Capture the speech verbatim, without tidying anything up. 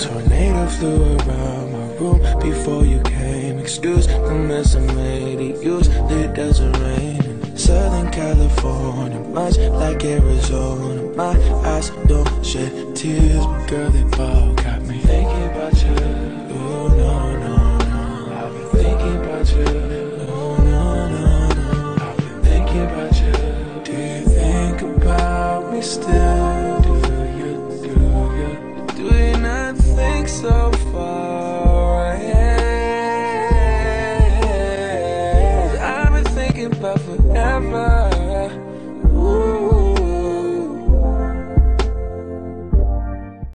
tornado flew around my room before you came. Excuse the mess I made it. Usually it doesn't rain in Southern California, much like Arizona. My eyes don't shed tears, but girl, they all got me thinking about you.